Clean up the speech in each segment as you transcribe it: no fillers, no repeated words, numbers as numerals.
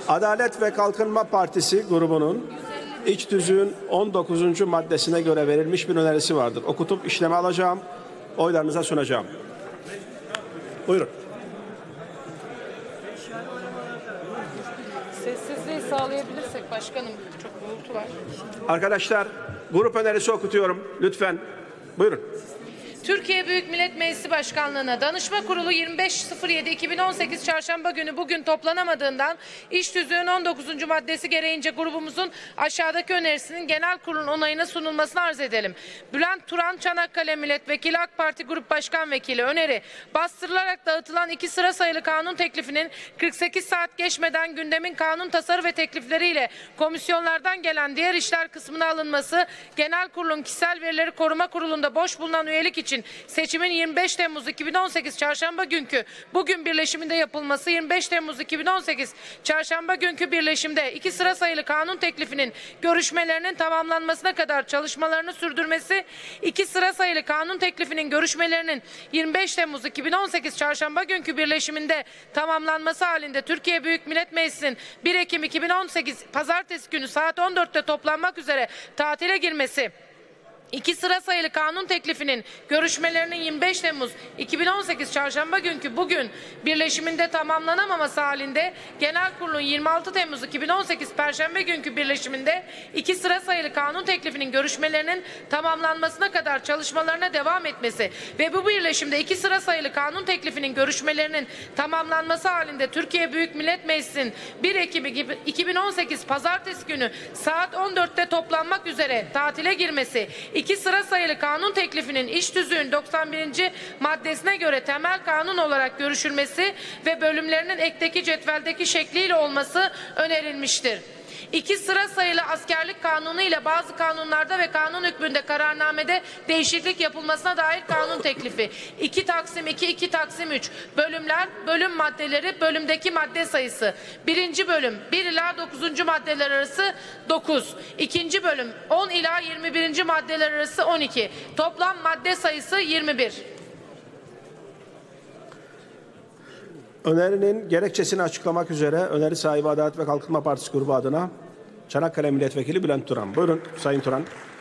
Adalet ve Kalkınma Partisi grubunun iç tüzüğün 19. maddesine göre verilmiş bir önerisi vardır. Okutup işleme alacağım, oylarınıza sunacağım. Buyurun. Sessizliği sağlayabilirsek başkanım, çok gürültü var. Arkadaşlar, grup önerisi okutuyorum. Lütfen. Buyurun. Türkiye Büyük Millet Meclisi Başkanlığı'na Danışma Kurulu 25.07.2018 Çarşamba günü bugün toplanamadığından iş tüzüğün 19. maddesi gereğince grubumuzun aşağıdaki önerisinin genel kurulun onayına sunulmasını arz edelim. Bülent Turan Çanakkale Milletvekili AK Parti Grup Başkan Vekili öneri bastırılarak dağıtılan 2 sıra sayılı kanun teklifinin 48 saat geçmeden gündemin kanun tasarı ve teklifleriyle komisyonlardan gelen diğer işler kısmına alınması, genel kurulun kişisel verileri koruma kurulunda boş bulunan üyelik için seçimin 25 Temmuz 2018 Çarşamba günkü bugün birleşiminde yapılması, 25 Temmuz 2018 Çarşamba günkü birleşimde 2 sıra sayılı kanun teklifinin görüşmelerinin tamamlanmasına kadar çalışmalarını sürdürmesi, 2 sıra sayılı kanun teklifinin görüşmelerinin 25 Temmuz 2018 Çarşamba günkü birleşiminde tamamlanması halinde Türkiye Büyük Millet Meclisi'nin 1 Ekim 2018 Pazartesi günü saat 14'te toplanmak üzere tatile girmesi, 2 sıra sayılı kanun teklifinin görüşmelerinin 25 Temmuz 2018 Çarşamba günkü bugün birleşiminde tamamlanamaması halinde Genel Kurulun 26 Temmuz 2018 Perşembe günkü birleşiminde 2 sıra sayılı kanun teklifinin görüşmelerinin tamamlanmasına kadar çalışmalarına devam etmesi ve bu birleşimde 2 sıra sayılı kanun teklifinin görüşmelerinin tamamlanması halinde Türkiye Büyük Millet Meclisi'nin 1 Ekim 2018 Pazartesi günü saat 14'te toplanmak üzere tatile girmesi, 2 sıra sayılı kanun teklifinin iş tüzüğün 91. maddesine göre temel kanun olarak görüşülmesi ve bölümlerinin ekteki cetveldeki şekliyle olması önerilmiştir. 2 sıra sayılı askerlik kanunu ile bazı kanunlarda ve kanun hükmünde kararnamede değişiklik yapılmasına dair kanun teklifi. 2 Taksim 2, 2 Taksim 3. Bölümler, bölüm maddeleri, bölümdeki madde sayısı. 1. bölüm 1 ila 9. maddeler arası 9. 2. bölüm 10 ila 21. maddeler arası 12. Toplam madde sayısı 21. Önerinin gerekçesini açıklamak üzere öneri sahibi Adalet ve Kalkınma Partisi grubu adına Çanakkale Milletvekili Bülent Turan. Buyurun Sayın Turan.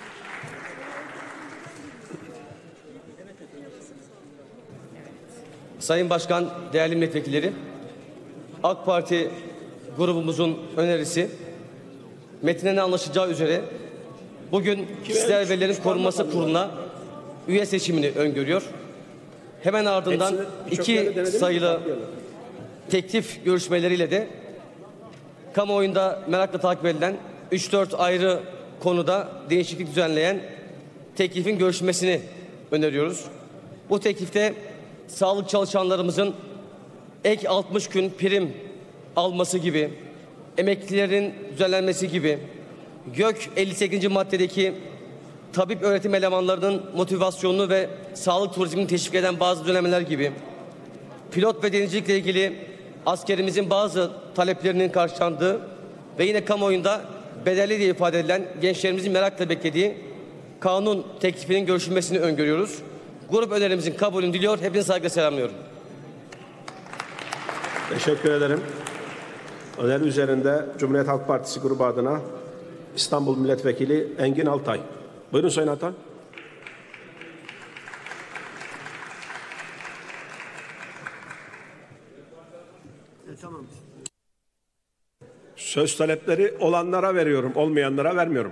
Sayın Başkan, değerli milletvekilleri, AK Parti grubumuzun önerisi metninden anlaşılacağı üzere bugün Kişisel Verilerin Korunması Kurulu'na üye seçimini öngörüyor. Hemen ardından 2 sayılı teklif görüşmeleriyle de kamuoyunda merakla takip edilen 3-4 ayrı konuda değişiklik düzenleyen teklifin görüşmesini öneriyoruz. Bu teklifte sağlık çalışanlarımızın ek 60 gün prim alması gibi, emeklilerin düzenlenmesi gibi, GÖK 58. maddedeki tabip öğretim elemanlarının motivasyonunu ve sağlık turizmini teşvik eden bazı düzenlemeler gibi, pilot ve denizcilikle ilgili askerimizin bazı taleplerinin karşılandığı ve yine kamuoyunda bedelli diye ifade edilen gençlerimizin merakla beklediği kanun teklifinin görüşülmesini öngörüyoruz. Grup önerimizin kabulünü diliyor. Hepinizi saygıyla selamlıyorum. Teşekkür ederim. Öneri üzerinde Cumhuriyet Halk Partisi grubu adına İstanbul Milletvekili Engin Altay. Buyurun Sayın Altay. Tamam. Söz talepleri olanlara veriyorum, olmayanlara vermiyorum.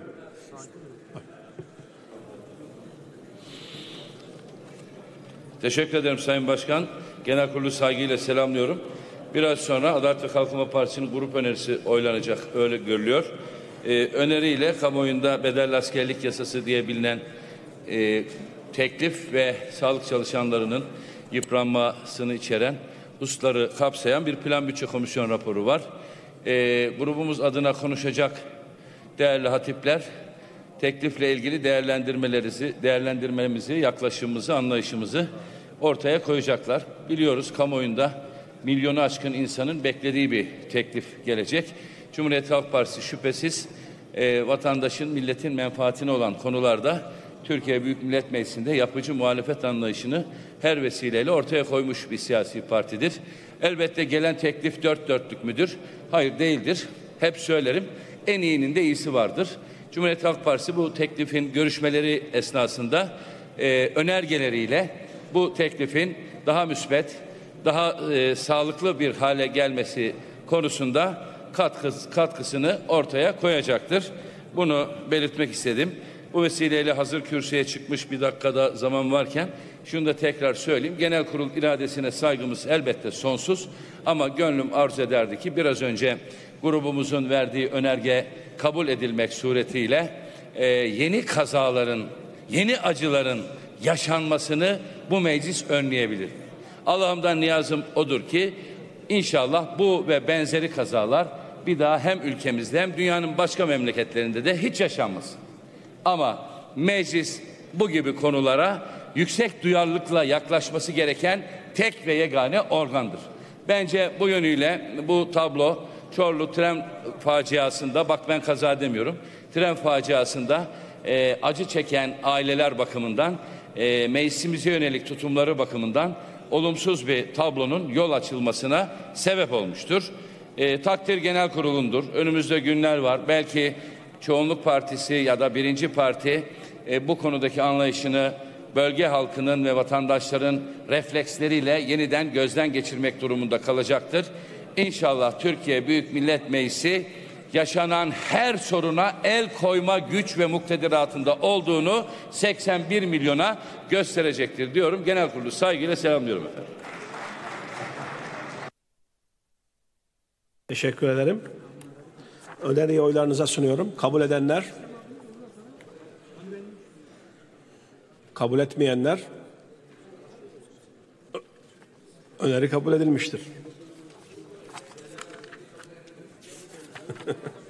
Teşekkür ederim Sayın Başkan. Genel Kurulu saygıyla selamlıyorum. Biraz sonra Adalet ve Kalkınma Partisi'nin grup önerisi oylanacak, öyle görülüyor. Öneriyle kamuoyunda bedelli askerlik yasası diye bilinen teklif ve sağlık çalışanlarının yıpranmasını içeren hususları kapsayan bir plan bütçe komisyon raporu var. Grubumuz adına konuşacak değerli hatipler teklifle ilgili değerlendirmemizi, yaklaşımımızı, anlayışımızı ortaya koyacaklar. Biliyoruz kamuoyunda milyonu aşkın insanın beklediği bir teklif gelecek. Cumhuriyet Halk Partisi şüphesiz vatandaşın, milletin menfaatine olan konularda Türkiye Büyük Millet Meclisi'nde yapıcı muhalefet anlayışını her vesileyle ortaya koymuş bir siyasi partidir. Elbette gelen teklif dört dörtlük müdür? Hayır, değildir. Hep söylerim, en iyinin de iyisi vardır. Cumhuriyet Halk Partisi bu teklifin görüşmeleri esnasında önergeleriyle bu teklifin daha müsbet, daha sağlıklı bir hale gelmesi konusunda katkısını ortaya koyacaktır. Bunu belirtmek istedim. Bu vesileyle hazır kürsüye çıkmış bir dakikada zaman varken şunu da tekrar söyleyeyim. Genel kurul iradesine saygımız elbette sonsuz ama gönlüm arzu ederdi ki biraz önce grubumuzun verdiği önerge kabul edilmek suretiyle yeni kazaların, yeni acıların yaşanmasını bu meclis önleyebilir. Allah'ımdan niyazım odur ki inşallah bu ve benzeri kazalar bir daha hem ülkemizde hem dünyanın başka memleketlerinde de hiç yaşanmasın. Ama meclis bu gibi konulara yüksek duyarlılıkla yaklaşması gereken tek ve yegane organdır. Bence bu yönüyle bu tablo Çorlu tren faciasında, bak ben kaza demiyorum, tren faciasında acı çeken aileler bakımından, meclisimize yönelik tutumları bakımından olumsuz bir tablonun yol açılmasına sebep olmuştur. Takdir genel kurulundur. Önümüzde günler var. Belki çoğunluk partisi ya da birinci parti bu konudaki anlayışını bölge halkının ve vatandaşların refleksleriyle yeniden gözden geçirmek durumunda kalacaktır. İnşallah Türkiye Büyük Millet Meclisi yaşanan her soruna el koyma güç ve muktediratında olduğunu 81 milyona gösterecektir diyorum. Genel kurulu saygıyla selamlıyorum efendim. Teşekkür ederim. Öneriyi oylarınıza sunuyorum. Kabul edenler, kabul etmeyenler, öneri kabul edilmiştir.